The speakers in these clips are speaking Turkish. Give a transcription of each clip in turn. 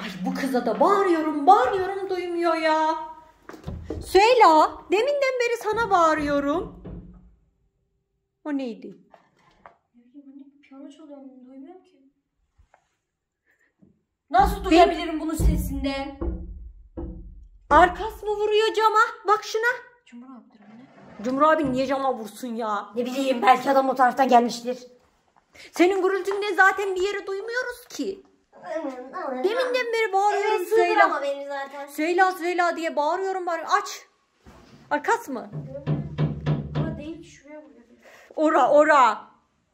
Ay bu kıza da bağırıyorum duymuyor ya. Süheyla, deminden beri sana bağırıyorum. O neydi? Piyano çalıyorum, duymuyorum ki. Nasıl duyabilirim bunun sesinden? Arkas mı vuruyor cama? Bak şuna. Cumhur abidir anne. Cumhur abi niye cama vursun ya? Ne bileyim, belki adam o taraftan gelmiştir. Senin gürültünden zaten bir yeri duymuyoruz ki. Deminden beri bağırıyorum Süheyla. Ama beni zaten. Süheyla diye bağırıyorum bari. Aç. Arkas mı? Ama değil, şuraya vuruyor. Ora.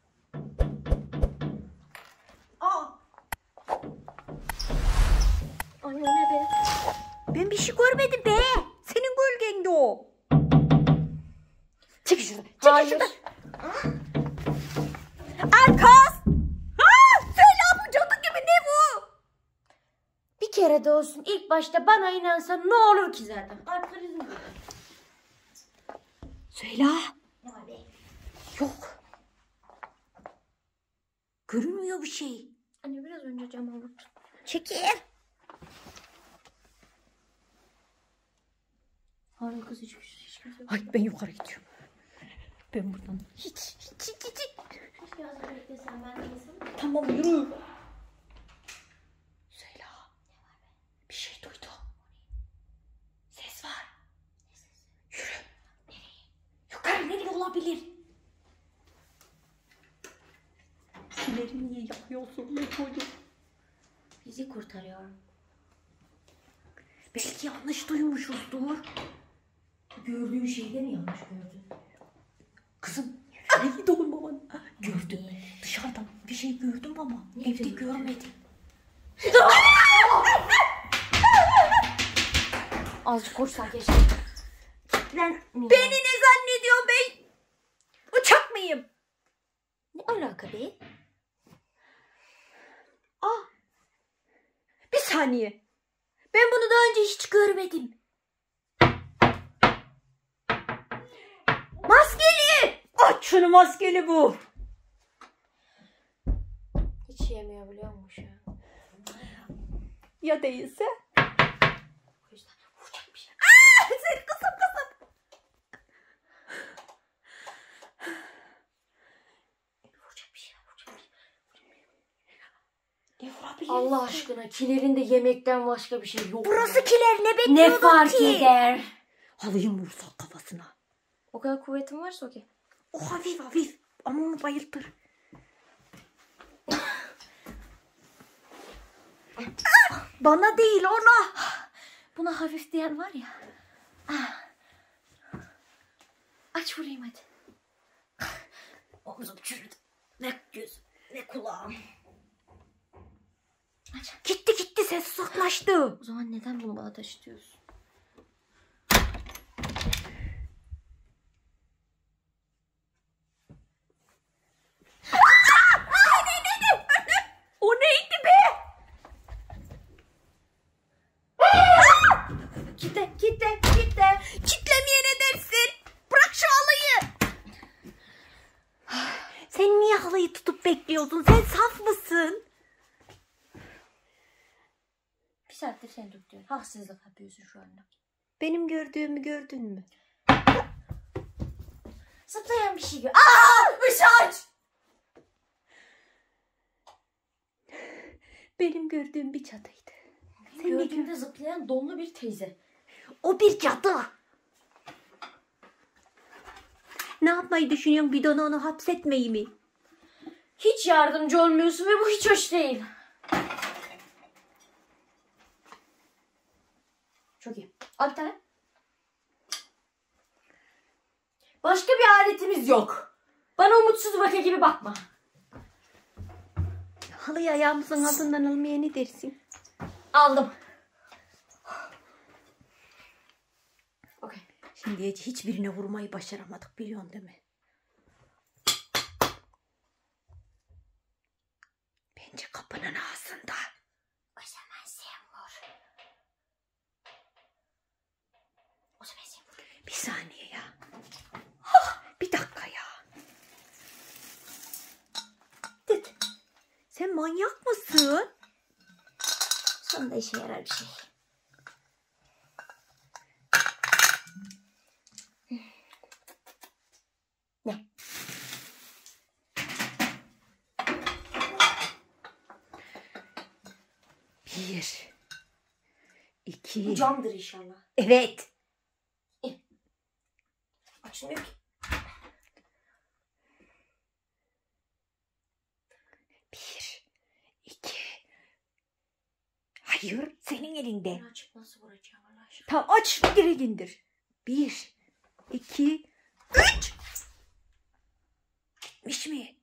Ay o ne be? Ben bir şey görmedim be. Senin gölgende o. Çek şuradan. Çek şuradan. Arkas. Süheyla bu cadı gibi ne bu? Bir kere de olsun ilk başta bana inansan ne olur ki zaten. Arkanızı mı? Süheyla. Ne var be? Yok. Görünmüyor bir şey. Anne biraz önce cama vurdun. Çekil. Harun kız hiç kimse yok. Ay ben yukarı gidiyorum. Ben buradan hiç. Keşke az beklesen, ben de insanım. Tamam yürü. Süheyla. Bir şey duydum. Ses var. Ne sesi? Yürü. Nereye? Yukarı nereye olabilir? Kileri niye yakıyorsun be çocuk? Bizi kurtarıyor. Belki yanlış duymuşuzdur. Gördüğün şeyde mi yanlış gördün? Kızım. Ay dokunma bana. Gördüm. Dışarıdan bir şey gördüm ama evde görmedim. Azıcık koşsan keşke. Beni ne zannediyorsun be? Uçak mıyım? Ne alaka be? Bir saniye. Ben bunu daha önce hiç görmedim. Maskeli! Aç şunu, maskeli bu. Hiç yemiyor biliyor musun şu an? Ya değilse? O yüzden vuracak bir şey. Seni kızım. Vuracak bir şey. Ne vurabilirsin? Allah aşkına kilerinde yemekten başka bir şey yok. Burası kiler, ne bekliyordun ne fark ki? eder? Halıyı mı vursak kafasına? O kadar kuvvetin varsa okey. O hafif ama onu bayıltır. Bana değil, ona. Buna hafif diyen var ya. Aç vurayım hadi. Omzum çürüdü. Ne göz, ne kulağım. Aç. Gitti ses uzaklaştı. O zaman neden bunu bana taşıtıyorsun? O neydi be? Kitle. Kitlemeye ne dersin? Bırak şu halıyı. Sen niye halıyı tutup bekliyorsun? Sen saf mısın? Bir saattir seni tutuyorum. Haksızlık yapıyorsun şu anda. Benim gördüğümü gördün mü? Zıplayan bir şey gör. Işığı aç. Benim gördüğüm bir cadıydı. Sen ne Gördüğümde zıplayan donlu bir teyze. O bir cadı. Ne yapmayı düşünüyorsun? Bidona onu hapsetmeyi mi? Hiç yardımcı olmuyorsun ve bu hiç hoş değil. Çok iyi. Al bir tane. Başka bir aletimiz yok. Bana umutsuz baka gibi bakma. Halıyı ayağımızın altından almaya ne dersin? Aldım. Okay. Şimdiye hiçbirine vurmayı başaramadık, biliyorsun değil mi? Bence kapının ağzında. O zaman sen vur. O zaman sen vur. Bir saniye ya. Bir dakika ya. Sen manyak mısın? Bunda işe yarar bir şey. Ne? Bir. İki. Bu camdır inşallah. Evet. Açılmıyor ki. Bir. İki. Hayır, senin elinde. Ben açıp nasıl vuracağım Allah aşkına? Tamam, aç, direkt indir. Bir. İki. Üç. Gitmiş mi?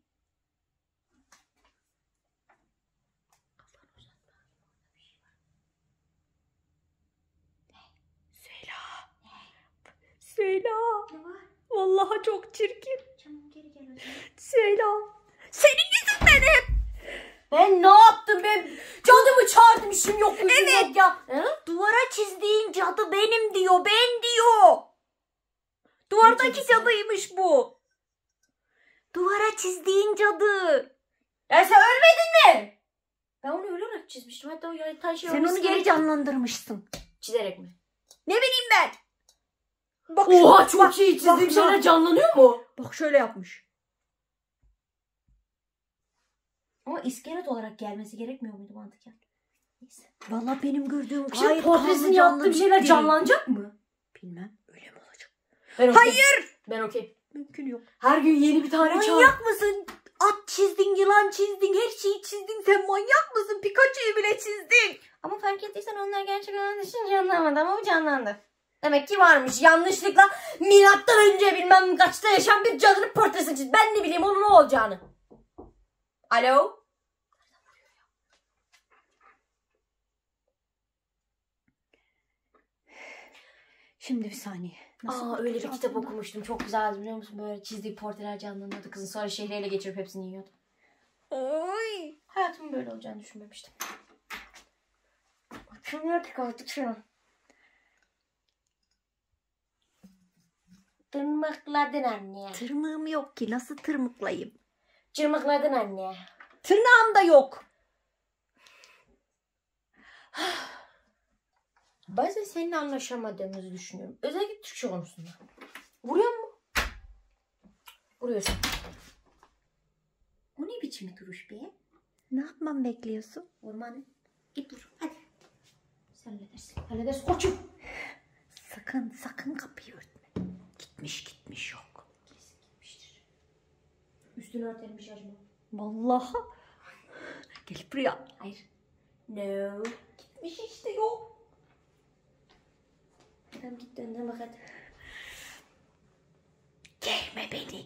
Söyle. Söyle. Ne var? Vallahi çok çirkin. Çabuk geri gel o zaman. Söyle. Senin yüzünden hep. Ben ne yaptım ben? Cadımı çağırdım işim yok. Evet. Yok ya. He? Duvara çizdiğin cadı benim diyor. Ben diyor. Duvardaki cadısı? cadıymış bu. Duvara çizdiğin cadı. Ya sen ölmedin mi? Ben onu öyle olarak çizmiştim. Hatta o taş Sen onu geri canlandırmışsın. çizerek mi? Ne bileyim ben. Bak Oha şu- çok bak, iyi çizdiğim bak, şeyler bak. canlanıyor mu? Bak şöyle yapmış. Ama iskelet olarak gelmesi gerekmiyor muydu mantıken? Neyse. Vallahi benim gördüğüm Şimdi gayet portresini kanlı yaptığım canlı şeyler değil. canlanacak mı? Bilmem, öyle mi olacak? Ben okey. Hayır. Ben okey. Mümkün yok. Her gün yeni bir tane çağır. Manyak mısın? At çizdin, yılan çizdin, her şeyi çizdin. Sen manyak mısın? Pikachu'yu bile çizdin. Ama fark ettiysen onlar gerçek olan için canlanmadı ama bu canlandı. Demek ki varmış. Yanlışlıkla milattan önce bilmem kaçta yaşayan bir cadının portresini çiz. Ben ne bileyim onun ne olacağını. Alo? Şimdi bir saniye. Öyle bir kitap okumuştum. Çok güzeldi biliyor musun? Böyle çizdiği portreler canlanıyordu kızın. Sonra şehri ele geçirip hepsini yiyordu. Oy. Hayatımın böyle olacağını düşünmemiştim. Açılmıyor ki artık şunu. Tırmıkladın anne. Tırmığım yok ki. Nasıl tırmıklayayım? Tırmıkladın anne. Tırnağım da yok. Bazen seninle anlaşamadığımızı düşünüyorum. Özellikle Türkçe konusunda. Vuruyor mu? Vuruyorsun. O ne biçim bir duruş be? Ne yapmam bekliyorsun? Vurma anne. Git vur. Hadi. Sen halledersin. Halledersin koçum. Sakın kapıyı örtme. Gitmiş yok. Kesin gitmiştir. Üstünü örtelim bir şey acaba. Vallahi. Gel buraya. Hayır. No. Gitmiş işte yok. Tamam git önden bak hadi. Gelme beni.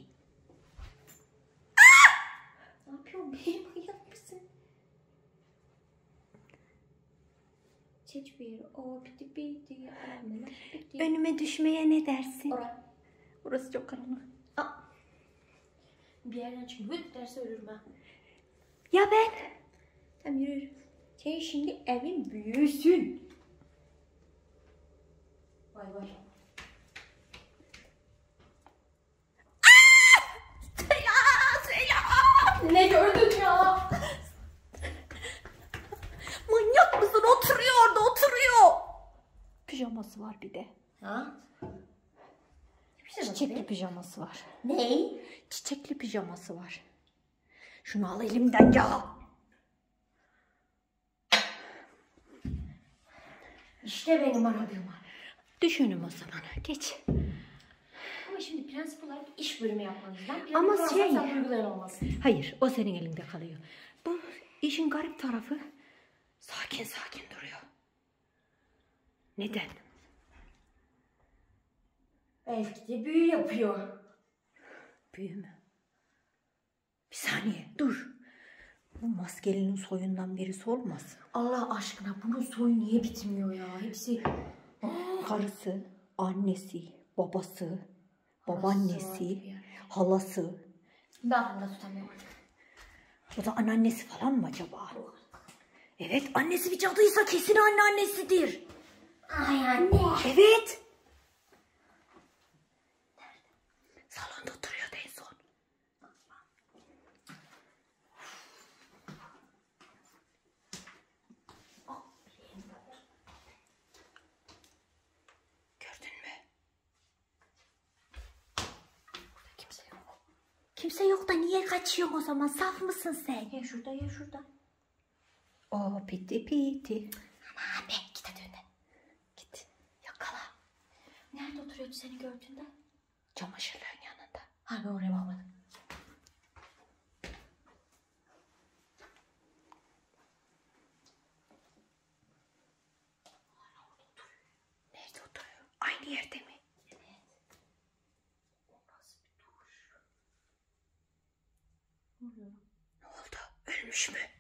Ne yapıyorsun be? Manyak mısın? Çeç bir o piti piti. Önüme düşmeye ne dersin? Ora. Orası çok karanlık. Bir yerden çıkıp hıt derse ölürüm ha. Ya ben? Tamam yürü. Sen şimdi evin büyüsün. Vay vay. Selam. Ne gördün ya? Manyak mısın? Oturuyor orada, oturuyor. Pijaması var bir de. Ha? Çiçekli pijaması var. Ne? Çiçekli pijaması var. Şunu al elimden ya. İşte benim aradığım. Düşünüm o zaman. Geç. Ama şimdi prensip olarak iş bölümü yapmalıyız. Ben Ama planı şey- sen uygulayan olmasın. Hayır, o senin elinde kalıyor. Bu işin garip tarafı sakin duruyor. Neden? Belki de büyü yapıyor. Büyü mü? Bir saniye, dur. Bu maskelinin soyundan birisi olmaz. Allah aşkına bunun soyu niye bitmiyor ya? Hepsi... Karısı, annesi, babası, vardı babaannesi, bir yer. halası. Ben aklımda tutamıyorum artık. O da anneannesi falan mı acaba? Evet, annesi bir cadıysa kesin anneannesidir. Ay anne. Evet. Salonda oturuyordu en son. Kimse yok da niye kaçıyorsun o zaman? Saf mısın sen? Ya şurada ya şurada. O piti piti. Aman be git hadi önden. Git yakala. Nerede oturuyordu seni gördüğünde? Çamaşırların yanında. Ha ben oraya bakmadım. Nerede oturuyor? Aynı yerde mi? Evet. O nasıl bir duruş? Ne oldu? Ölmüş mü?